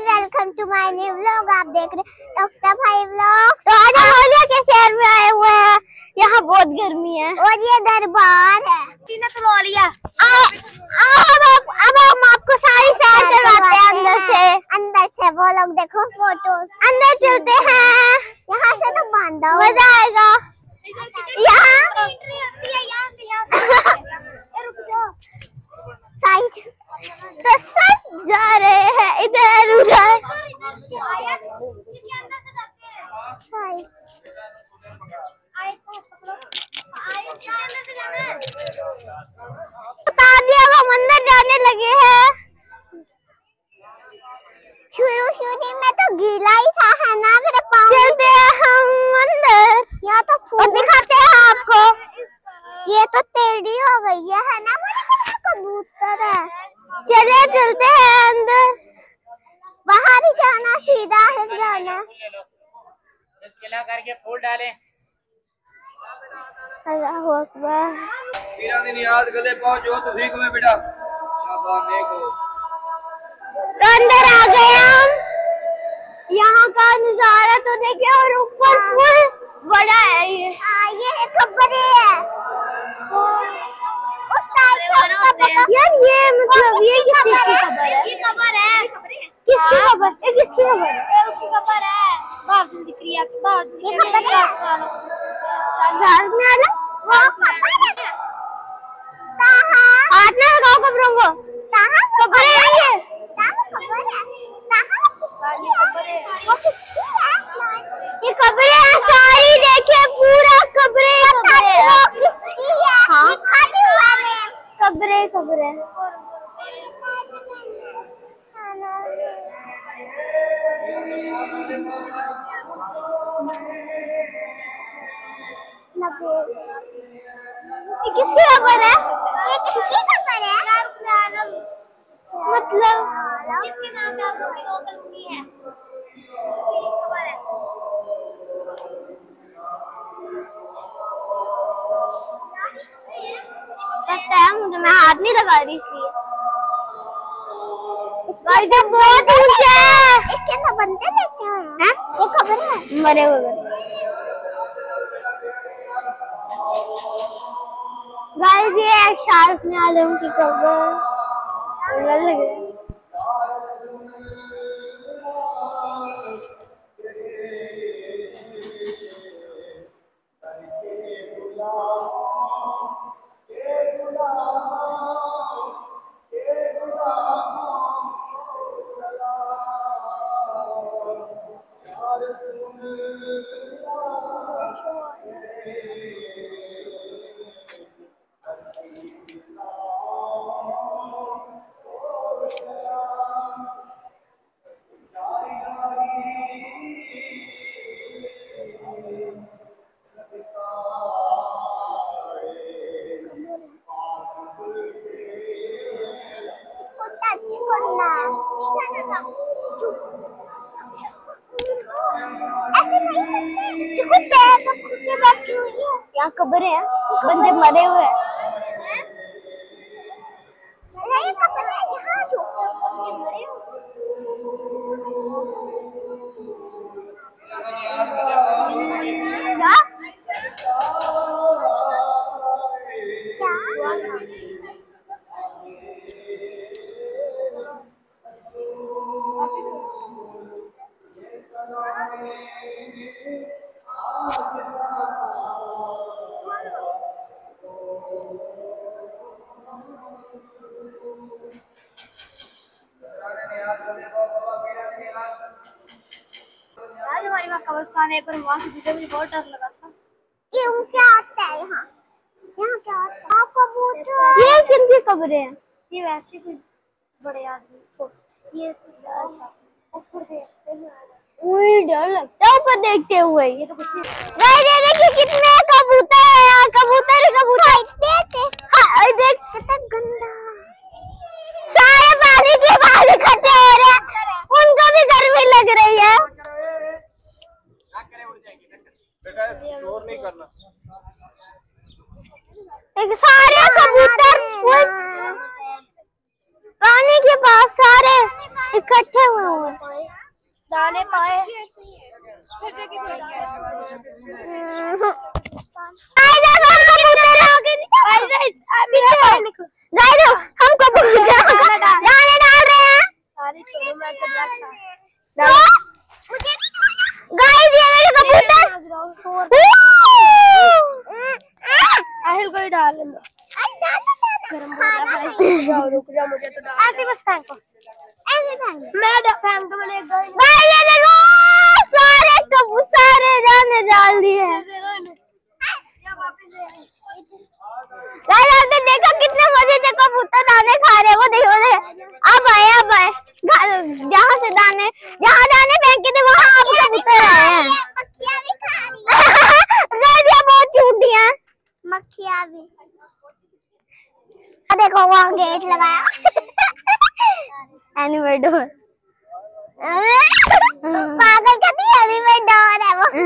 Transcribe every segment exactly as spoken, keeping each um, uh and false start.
Welcome to my new vlog. आप देख रहे हैं डॉक्टर भाई व्लॉग। तो आज हम होलिया के शहर में आए हुए हैं। यहाँ बहुत गर्मी है और ये दरबार है। तो होलिया अब अब हम आपको सारी शहर करवाते हैं अंदर से। अंदर से वो लोग देखो फोटो। अंदर चलते हैं। यहाँ से तो बांधा मजा आएगा। यहाँ तो सब जा रहे हैं इधर उधर। बता दिया हम अंदर जाने लगे हैं। शुरू शुरू में तो गीला ही था है ना मेरे पाँव। चलते हैं हम अंदर। यहाँ तो फूल दिखाते हैं आपको। ये तो टेढ़ी हो गई है है ना। मुझे कबूतर है। चले चलते हैं अंदर। बाहर ही जाना सीधा है जाना। करके फूल डाले। अल्लाहु अकबर। तेरह दिन याद गले पहुंचो तो ठीक में बेटा। शाबाश देखो। तो अंदर आ गए हम। यहाँ का नजारा तो देखिए और ऊपर फुल बड़ा है ये। हाँ ये कब्र है। उस साइड यार ये मतलब ये किसकी कब्र है? ये कब्र है। किसकी कब्र? ये किसकी कब्र है? उसकी कब्र है। बाप जिक्रिया की बात। ये कब्र है। साल में आना? वो कब्र है। कहाँ? हाथ में लगाओ कब्रों को। कहाँ कब्र है ये? कहाँ कब्र है? कहाँ किसकी है? वो किसकी है? ये कब्र है सारी देखिए पूरा कब्र है। वो किसकी है? हाँ कब्रे कब्रे। ये किसकी खबर है? ये किसकी खबर है? मतलब जिसके नाम पे आपको वो करनी है उसकी खबर है। लगता है मुझे मैं हाथ नहीं लगा रही थी। इसका बहुत ऊंचा है। इसके ना बंदे लेते हैं। ये खबर है मरे हुए। गाइस ये एक शार्क में आलम की खबर लग रही है। यहाँ कब्र है बंदे मरे हुए हैं। आज हमारी वहाँ कब्रिस्तान है पर वहाँ से मुझे बहुत डर लगा था। क्यों क्या आता है यहाँ? यहाँ क्या आता है? कबूतर। ये किनकी कब्र है? ये वैसे कोई बड़े आदमी को ये ऊपर देखते हैं। डर लगता है ऊपर देखते हुए। ये तो कुछ नहीं। देखिए कितने कबूतर है यहाँ। कबूतर ही कबूतर। हाँ देख कितना गंदा। सारे पानी के बाहर इकट्ठे हो रहे हैं। उनको भी गर्मी लग रही है। बेटा शोर नहीं करना। एक सारे कबूतर पानी के पास सारे इकट्ठे हुए दाने पाए। हम कबूतर दाने डाल रहे हैं। गाइस ये कबूतर आहिल कोई डाल दो। रुक जा मुझे तो डाल ऐसे बस फेंको ऐसे फेंको मैं फेंक दो मैंने गाइस ये देखो सारे कबूतर सारे दाने डाल दिए हैं। गाइस आपने देखा कितने मजे से कबूतर दाने खा रहे हैं। वो देखो अब आए अब आए जहाँ से दाने जहाँ दाने फेंके थे वहाँ अब कबूतर आए हैं। मक्खियाँ भी खा रही हैं। बहुत झूठी हैं मक्खियाँ भी। देखो वहाँ गेट लगाया एनिमल डोर पागल कहती है एनिमल डोर है वो।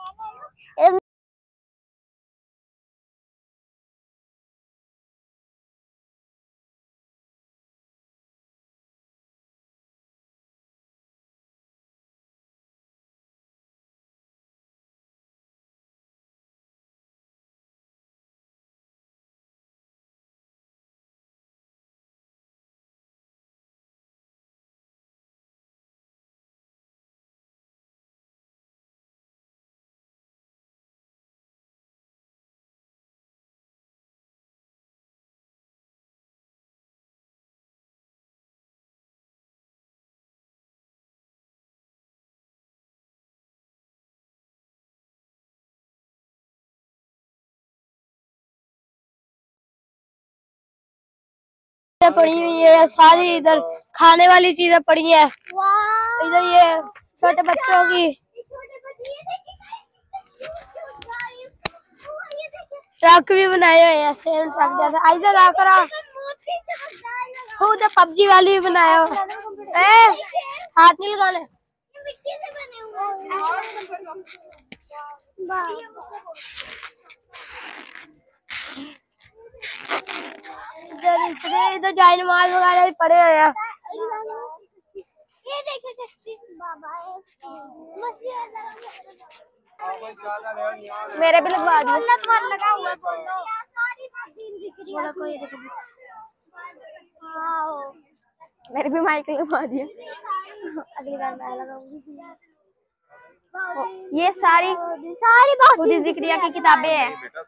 पड़ी हुई है सारी, इधर खाने वाली चीजें पड़ी हैं, इधर ये छोटे बच्चों की ट्रक भी बनाए हुए हैं सेम ट्रक जैसा। इधर आकर खुद पबजी वाली भी बनाया हुआ। हाथ नहीं लगाने इधर इतने इधर जायनमाज वगैरह भी पड़े हुए हैं। ये देखिए कश्ती बाबा मेरे भी लगवा दिए लगा हुआ है कोई मेरे भी माइक लगवा दिए। अगली बार मैं लगाऊंगी। ये सारी सारी बहादुर जिक्रिया की किताबें हैं।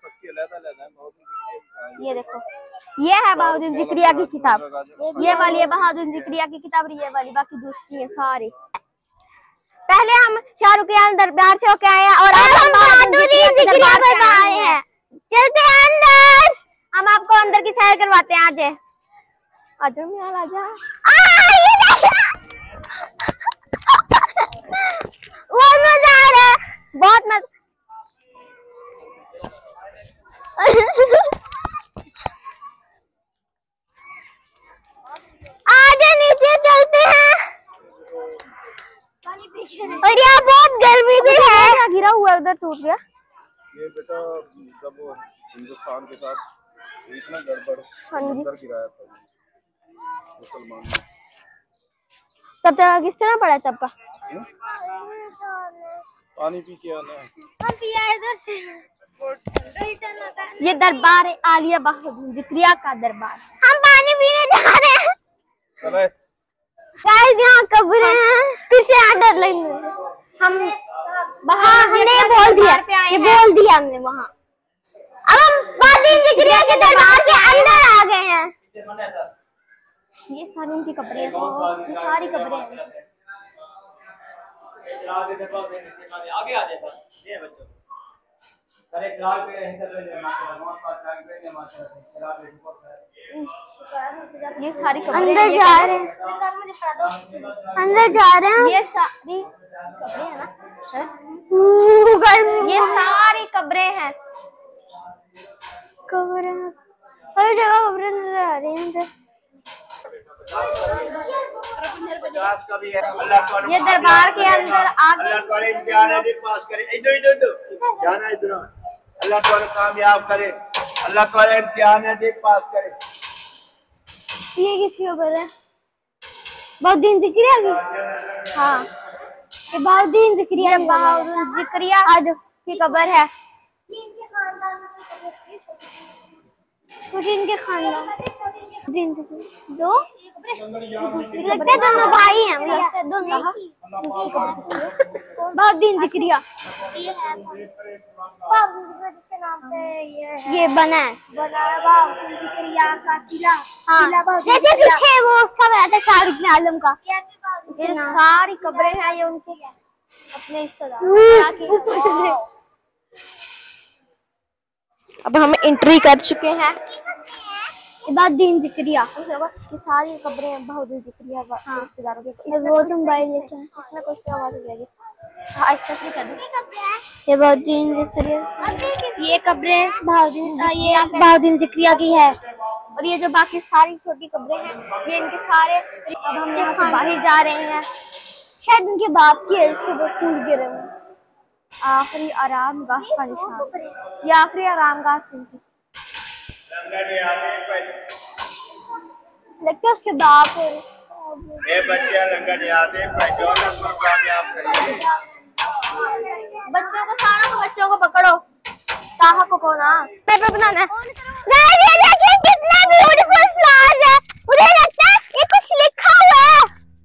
ये देखो ये है बहादुर जिक्रिया की किताब, ये वाली है बहादुर जिक्रिया की किताब, ये वाली बाकी दूसरी है सारी। पहले हम शाहरुख खान दरबार से होके आए हैं और अब हम बहादुर जिक्रिया पर आए हैं। चलते हैं अंदर, हम आपको अंदर की सैर करवाते हैं। आज आजा मियां आजा। वो मजा आ रहा है बहुत मजा। आजा नीचे चलते हैं। और यहाँ बहुत गर्मी भी है। गिरा हुआ उधर टूट गया। ये बेटा जब हिंदुस्तान के साथ इतना गड़बड़ अंदर गिराया था मुसलमान तब तक किस तरह पड़ा तब का पानी पी के आना है। हम पिया इधर से। ये दरबार है आलिया बहादुर जिक्रिया का दरबार। हम पानी पीने जा रहे हैं। चले गाइस यहाँ कब्रें हैं, फिर से यहाँ डर लग हम वहाँ हमने बोल दिया ये बोल दिया हमने वहाँ। अब हम बहादुर जिक्रिया के दरबार के अंदर आ गए हैं। ये सारी उनकी कब्रें हैं, ये सारी कब्रें हैं। आगे आ जाता ये बच्चों सारे क्लास पे यहीं तक ये सारी अंदर जा रहे हैं, अंदर जा रहे हैं। ये सारी कब्रें हैं ना, ये सारी कब्रें हैं, कब्रें हर जगह कब्रें नजर आ रही हैं। ये दरबार के अंदर अल्लाह ताला इम्तिहान पास करे। इधर इधर इधर जाना इधर। अल्लाह ताला कामयाब करे, अल्लाह ताला इम्तिहान पास करे। ये किसकी कब्र है? बहाउद्दीन ज़िक्रिया की। हाँ ये बहाउद्दीन ज़िक्रिया, बहाउद्दीन ज़िक्रिया आज की कब्र है। कुछ इनके खानदान दो लगता है दोनों भाई हैं, मुझे लगता है दोनों। बहाउद्दीन ज़िक्रिया जिसके नाम पे ये ये बना है बना है बहाउद्दीन ज़िक्रिया का किला। हाँ जैसे पीछे वो उसका बनाया था शाहरुख ने आलम का। ये सारी कब्रें हैं, ये उनके अपने रिश्तेदार। अब हम एंट्री कर चुके हैं। बहाउद्दीन ज़िक्रिया ये सारी कब्रें बहाउद्दीन ज़िक्रिया रिश्तेदारों के। वो तुम भाई लेते हैं इसमें कुछ आवाज लगेगी। हाँ अच्छा ठीक है। ये बहाउद्दीन ज़िक्रिया, ये कब्रें बहाउद्दीन ये बहाउद्दीन ज़िक्रिया की है। और ये जो बाकी सारी छोटी कब्रें हैं ये इनके सारे। अब हम यहाँ से बाहर जा रहे हैं। शायद उनके बाप की है, इसके ऊपर फूल गिरे हुए। आखिरी आराम गाह का निशान, ये आखिरी आराम गाह थी। लगता है उसके बाप है। ये बच्चे लंगर याद है, पहचान को कामयाब करिए। बच्चों को सारा को बच्चों को पकड़ो। ताहा को कोना पेपर बनाना है। गाइस ये देखिए कितना ब्यूटीफुल फ्लावर्स है। मुझे लगता है ये कुछ लिखा हुआ है।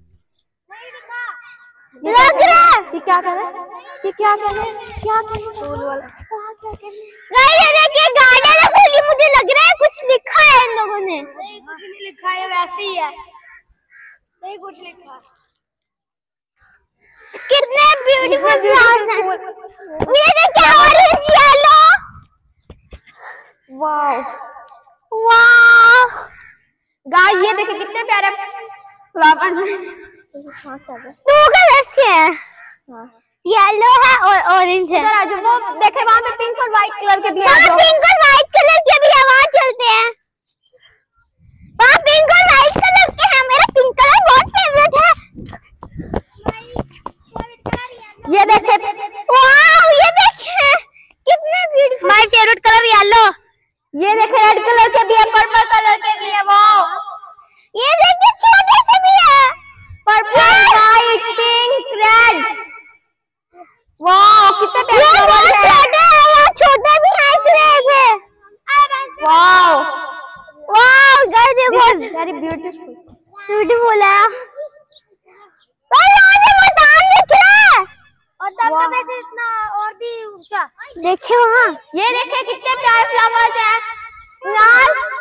लग रहा है ये क्या कर रहा है, ये क्या कर रहा है, क्या कर रहा है फूल वाला। गाइस ये देखिए गार्डन है फूली, मुझे लग रहा है कुछ लिखा है इन लोगों ने। नहीं कुछ नहीं लिखा है, वैसे ही है। नहीं कुछ लिखा है। कितने ब्यूटीफुल फ्लावर्स हैं। ये देखिए ऑरेंज येलो। वाओ वाह गाइस ये देखिए कितने प्यारे फ्लावर्स हैं। दो कलर्स के हैं, येलो है और ऑरेंज है। जो वो देखे वहाँ पे पिंक और व्हाइट कलर के भी हैं। वहाँ पिंक और व्हाइट कलर के भी है, वहाँ चलते हैं। वहाँ पिंक और व्हाइट कलर के हैं। मेरा पिंक कलर बहुत फेवरेट है। ये देखे वाह ये देखे कितने beautiful. My favourite colour yellow. ये देखे रेड कलर के भी है, पर्पल कलर के भी है। वाओ ये देखिए छोटे से भी है, purple white pink red. Wow कितने प्यारे ये फ्लावर्स बहुत हैं। छोटे हैं, यहाँ छोटे भी हैं इतने से। वाओ वाह गाइस ये बहुत वेरी ब्यूटीफुल ब्यूटीफुल है। और यहाँ से मैदान दिख रहा है और दबदबे से इतना और भी ऊंचा। देखिए वहाँ ये देखे कितने प्यारे फ्लावर्स हैं। लाल